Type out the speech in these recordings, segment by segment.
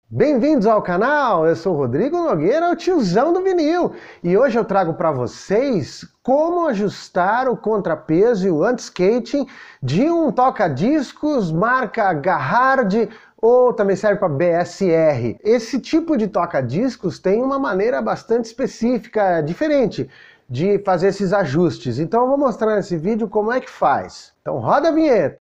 Bem-vindos ao canal, eu sou o Rodrigo Nogueira, o tiozão do vinil. E hoje eu trago para vocês como ajustar o contrapeso e o anti-skating de um toca-discos marca Garrard ou também serve para BSR. Esse tipo de toca-discos tem uma maneira bastante específica, diferente de fazer esses ajustes. Então eu vou mostrar nesse vídeo como é que faz. Então roda a vinheta!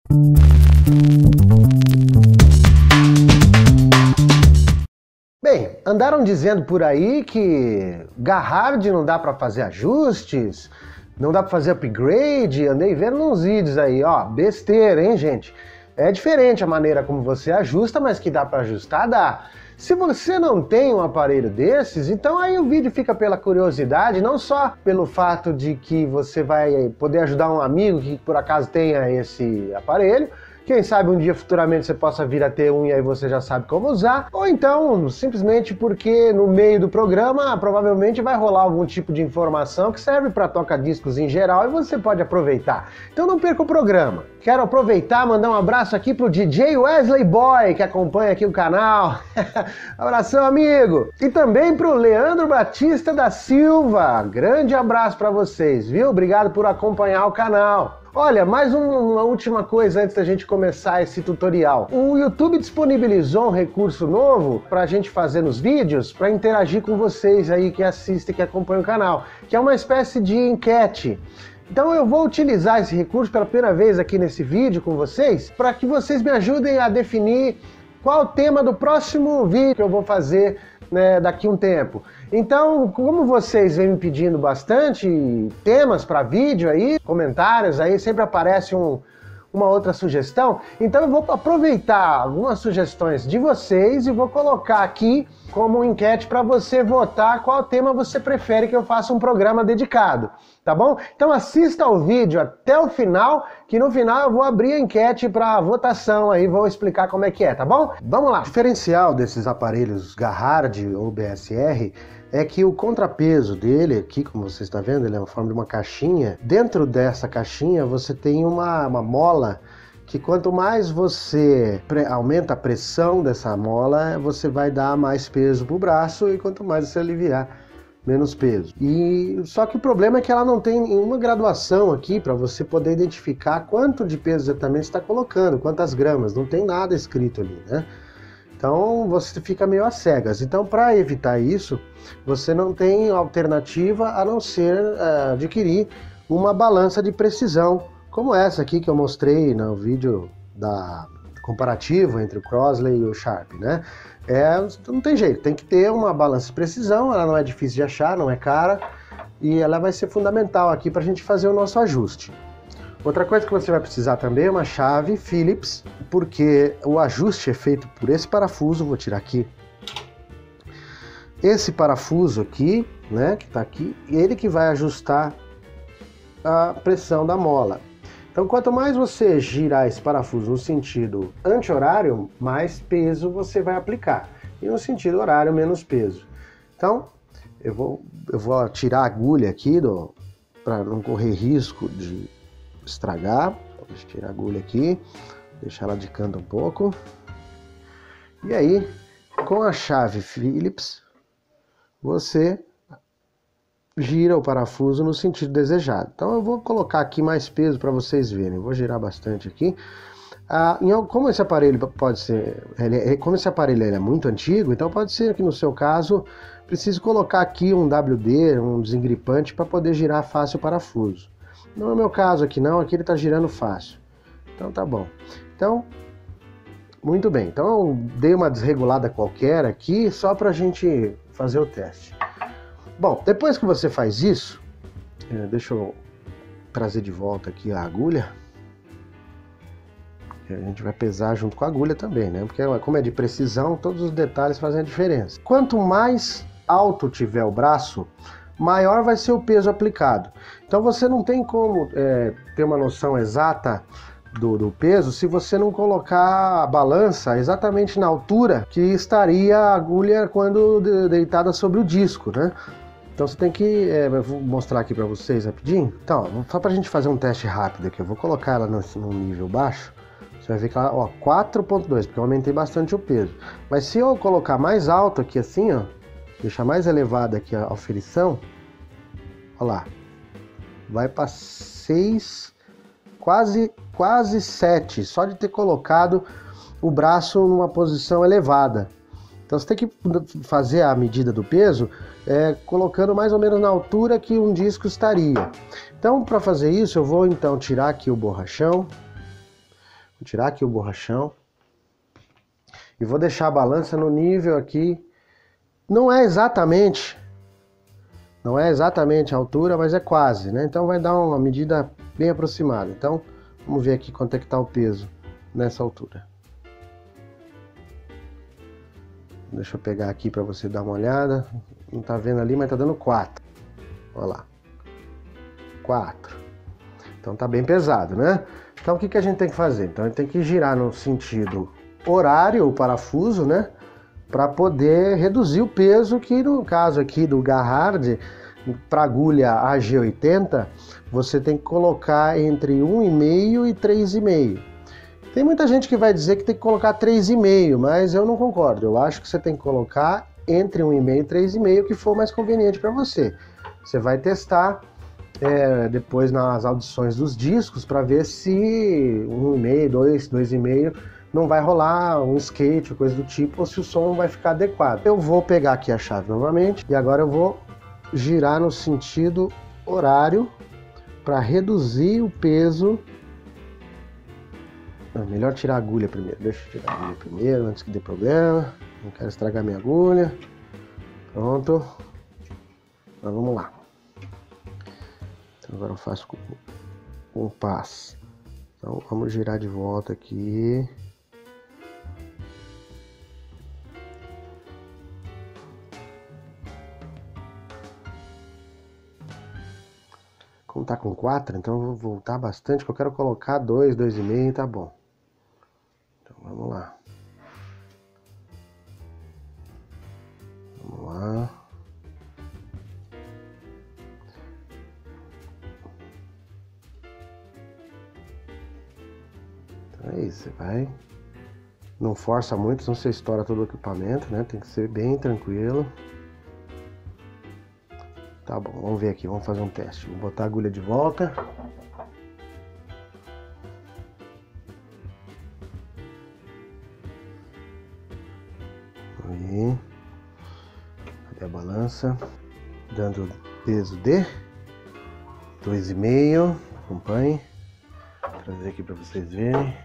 Bem, andaram dizendo por aí que Garrard não dá para fazer ajustes, não dá para fazer upgrade, andei vendo uns vídeos aí, ó, besteira, hein, gente? É diferente a maneira como você ajusta, mas que dá para ajustar, dá. Se você não tem um aparelho desses, então aí o vídeo fica pela curiosidade, não só pelo fato de que você vai poder ajudar um amigo que por acaso tenha esse aparelho, quem sabe um dia futuramente você possa vir a ter um e aí você já sabe como usar, ou então simplesmente porque no meio do programa provavelmente vai rolar algum tipo de informação que serve para toca-discos em geral e você pode aproveitar. Então não perca o programa. Quero aproveitar e mandar um abraço aqui pro DJ Wesley Boy, que acompanha aqui o canal. Abração, amigo! E também pro Leandro Batista da Silva. Grande abraço para vocês, viu? Obrigado por acompanhar o canal. Olha, mais uma última coisa antes da gente começar esse tutorial. O YouTube disponibilizou um recurso novo para a gente fazer nos vídeos, para interagir com vocês aí que assistem, que acompanham o canal, que é uma espécie de enquete. Então eu vou utilizar esse recurso pela primeira vez aqui nesse vídeo com vocês, para que vocês me ajudem a definir qual o tema do próximo vídeo que eu vou fazer, né, daqui a um tempo. Então, como vocês vêm me pedindo bastante temas para vídeo aí, comentários aí, sempre aparece uma outra sugestão, então eu vou aproveitar algumas sugestões de vocês e vou colocar aqui como enquete para você votar qual tema você prefere que eu faça um programa dedicado, tá bom? Então assista ao vídeo até o final, que no final eu vou abrir a enquete para votação aí, vou explicar como é que é, tá bom? Vamos lá! O diferencial desses aparelhos Garrard ou BSR é que o contrapeso dele aqui, como você está vendo, ele é uma forma de uma caixinha. Dentro dessa caixinha você tem uma mola que quanto mais você aumenta a pressão dessa mola, você vai dar mais peso para o braço e quanto mais você aliviar, menos peso. E só que o problema é que ela não tem nenhuma graduação aqui para você poder identificar quanto de peso exatamente está colocando, quantas gramas, não tem nada escrito ali, né? Então você fica meio às cegas. Então, para evitar isso, você não tem alternativa a não ser adquirir uma balança de precisão, como essa aqui que eu mostrei no vídeo comparativo entre o Crosley e o Sharp, né? Não tem jeito, tem que ter uma balança de precisão, ela não é difícil de achar, não é cara, e ela vai ser fundamental aqui para a gente fazer o nosso ajuste. Outra coisa que você vai precisar também é uma chave Phillips, porque o ajuste é feito por esse parafuso, vou tirar aqui. Esse parafuso aqui, né, que está aqui, ele que vai ajustar a pressão da mola. Então, quanto mais você girar esse parafuso no sentido anti-horário, mais peso você vai aplicar. E no sentido horário, menos peso. Então, eu vou tirar a agulha aqui para não correr risco de estragar. Deixa eu tirar a agulha aqui, deixar ela de canto um pouco. E aí, com a chave Phillips, você gira o parafuso no sentido desejado. Então eu vou colocar aqui mais peso para vocês verem. Eu vou girar bastante aqui. Como esse aparelho como esse aparelho é muito antigo, então pode ser que no seu caso precise colocar aqui um WD, um desengripante para poder girar fácil o parafuso. Não é o meu caso aqui não, aqui ele está girando fácil. Então tá bom. Então, muito bem. Então eu dei uma desregulada qualquer aqui, só para a gente fazer o teste. Bom, depois que você faz isso, deixa eu trazer de volta aqui a agulha. A gente vai pesar junto com a agulha também, né? Porque como é de precisão, todos os detalhes fazem a diferença. Quanto mais alto tiver o braço, maior vai ser o peso aplicado. Então você não tem como ter uma noção exata do peso se você não colocar a balança exatamente na altura que estaria a agulha quando deitada sobre o disco, né? Então você tem que... eu vou mostrar aqui para vocês rapidinho. Então, só para a gente fazer um teste rápido aqui, eu vou colocar ela num nível baixo, Você vai ver que ela, ó, 4.2, porque eu aumentei bastante o peso. Mas se eu colocar mais alto aqui assim, ó, deixar mais elevada aqui a aferição, ó lá, vai para 6, quase 7, só de ter colocado o braço numa posição elevada. Então você tem que fazer a medida do peso colocando mais ou menos na altura que um disco estaria. Então, para fazer isso, eu vou então tirar aqui o borrachão. Vou tirar aqui o borrachão e vou deixar a balança no nível aqui. Não é exatamente a altura, mas é quase, né? Então vai dar uma medida bem aproximada. Então, vamos ver aqui quanto é que está o peso nessa altura. Deixa eu pegar aqui para você dar uma olhada. Não tá vendo ali, mas tá dando 4. Olha lá. 4. Então tá bem pesado, né? Então o que a gente tem que fazer? Então a gente tem que girar no sentido horário o parafuso, né? Para poder reduzir o peso, que no caso aqui do Garrard, para agulha AG80, você tem que colocar entre 1,5 e 3,5. Tem muita gente que vai dizer que tem que colocar 3,5, mas eu não concordo. Eu acho que você tem que colocar entre 1,5 e 3,5, o que for mais conveniente para você. Você vai testar depois nas audições dos discos para ver se 1,5, 2,5 não vai rolar um skate ou coisa do tipo, ou se o som vai ficar adequado. Eu vou pegar aqui a chave novamente e agora eu vou girar no sentido horário para reduzir o peso. Melhor tirar a agulha primeiro. Deixa eu tirar a agulha primeiro, antes que dê problema. Não quero estragar minha agulha. Pronto. Então vamos lá. Então agora eu faço com um passo. Então vamos girar de volta aqui. Como tá com 4, então eu vou voltar bastante, que eu quero colocar 2, 2,5, tá bom. Então vamos lá. Vamos lá. Então é isso, você vai. Não força muito, senão você estoura todo o equipamento, né? Tem que ser bem tranquilo. Tá bom, vamos ver aqui, vamos fazer um teste. Vou botar a agulha de volta. Aí. Cadê a balança? Dando peso de 2,5. Acompanhe. Vou trazer aqui para vocês verem.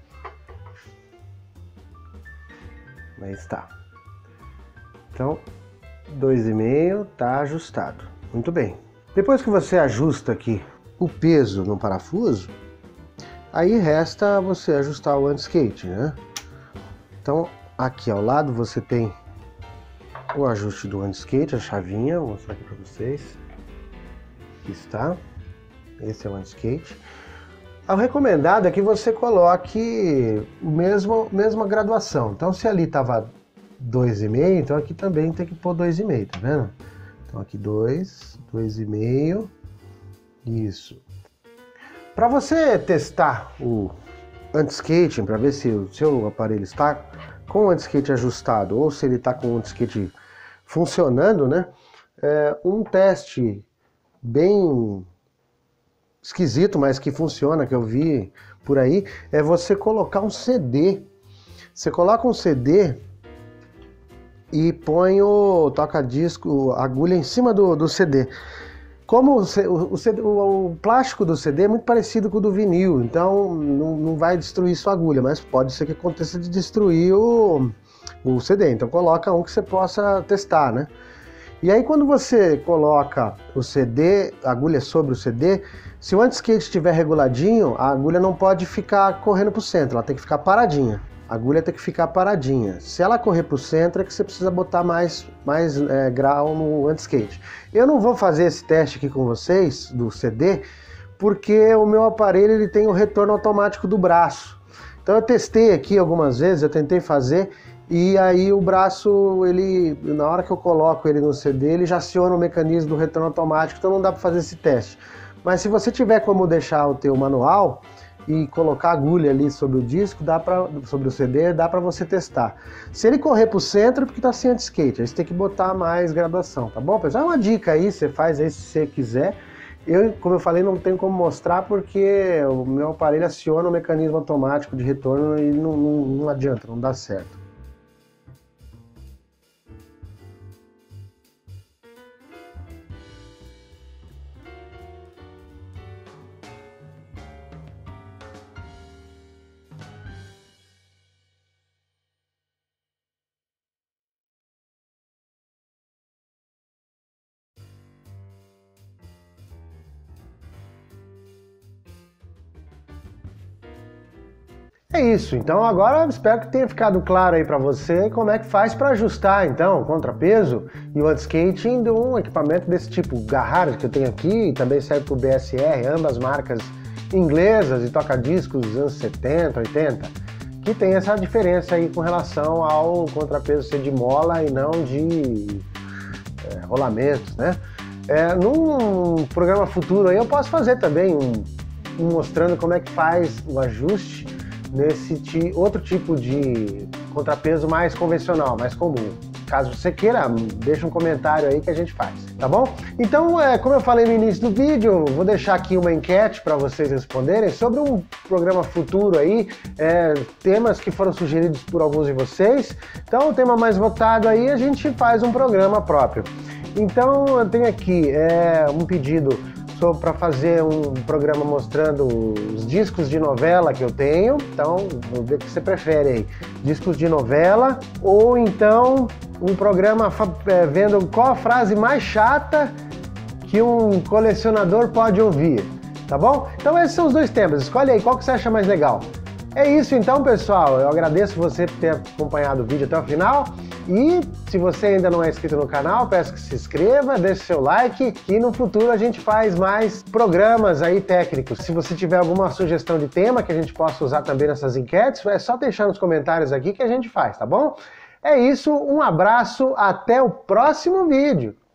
Aí está. Então, 2,5 tá ajustado. Muito bem. Depois que você ajusta aqui o peso no parafuso, aí resta você ajustar o anti-skate, né? Então, aqui ao lado você tem o ajuste do anti-skate, a chavinha, vou mostrar aqui para vocês. Aqui está. Esse é o anti-skate. O recomendado é que você coloque mesma graduação. Então, se ali estava 2,5, então aqui também tem que pôr 2,5, tá vendo? Então aqui 2, 2,5, isso. Para você testar o anti-skating, para ver se o seu aparelho está com o anti-skate ajustado ou se ele está com o anti-skate funcionando, né? Um teste bem esquisito, mas que funciona, que eu vi por aí, é você colocar um CD. Você coloca um CD e põe o toca-disco, a agulha em cima do CD. Como o plástico do CD é muito parecido com o do vinil, então não vai destruir sua agulha, mas pode ser que aconteça de destruir o CD. Então coloca um que você possa testar, né? E aí quando você coloca o CD, a agulha sobre o CD, se o anti-skate estiver reguladinho, a agulha não pode ficar correndo para o centro, ela tem que ficar paradinha. A agulha tem que ficar paradinha. Se ela correr para o centro, é que você precisa botar mais grau no anti-skate. Eu não vou fazer esse teste aqui com vocês, do CD, porque o meu aparelho ele tem o retorno automático do braço. Então eu testei aqui algumas vezes, eu tentei fazer, e aí o braço, ele, na hora que eu coloco ele no CD, ele já aciona o mecanismo do retorno automático, então não dá para fazer esse teste. Mas se você tiver como deixar o teu manual, e colocar a agulha ali sobre o disco, sobre o CD, dá para você testar. Se ele correr pro centro, é porque tá sem anti-skate, aí você tem que botar mais graduação, tá bom, pessoal? É uma dica aí, você faz aí se você quiser. Como eu falei, não tenho como mostrar porque o meu aparelho aciona o mecanismo automático de retorno e não adianta, não dá certo. É isso, então agora espero que tenha ficado claro aí para você como é que faz para ajustar então o contrapeso e o anti-skate de um equipamento desse tipo. O Garrard que eu tenho aqui também serve para o BSR, ambas marcas inglesas e toca-discos dos anos 70, 80, que tem essa diferença aí com relação ao contrapeso ser de mola e não de rolamentos, né? Num programa futuro aí eu posso fazer também um mostrando como é que faz o ajuste nesse outro tipo de contrapeso mais convencional, mais comum. Caso você queira, deixa um comentário aí que a gente faz, tá bom? Então, como eu falei no início do vídeo, vou deixar aqui uma enquete para vocês responderem sobre um programa futuro aí, temas que foram sugeridos por alguns de vocês. Então, o tema mais votado aí, a gente faz um programa próprio. Então, eu tenho aqui um pedido para fazer um programa mostrando os discos de novela que eu tenho. Então, vou ver o que você prefere aí. Discos de novela ou então um programa vendo qual a frase mais chata que um colecionador pode ouvir, tá bom? Então esses são os dois temas, escolhe aí qual que você acha mais legal. É isso então, pessoal, eu agradeço você por ter acompanhado o vídeo até o final e se você ainda não é inscrito no canal, peço que se inscreva, deixe seu like e no futuro a gente faz mais programas aí técnicos. Se você tiver alguma sugestão de tema que a gente possa usar também nessas enquetes, é só deixar nos comentários aqui que a gente faz, tá bom? É isso, um abraço, até o próximo vídeo!